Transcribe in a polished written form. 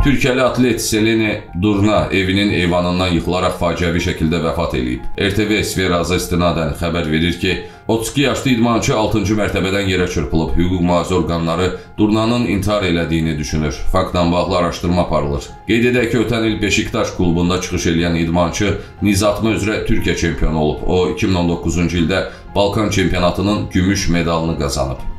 Türkiyəli atlet Selene Durna evinin eyvanından yıxılaraq faciəvi şəkildə vəfat edib. RTV Sferaza istinadən xəbər verir ki, 32 yaşlı idmançı 6-cı mərtəbədən yerə çırpılıb. Hüquq mühafizə orqanları Durnanın intihar elədiyini düşünür. Faktla bağlı araşdırma aparılır. Qeyd edək ki, ötən il Beşiktaş klubunda çıxış edən idmançı nizatma üzrə Türkiyə çempionu olub. O, 2019-cu ildə Balkan çempionatının gümüş medalını qazanıb.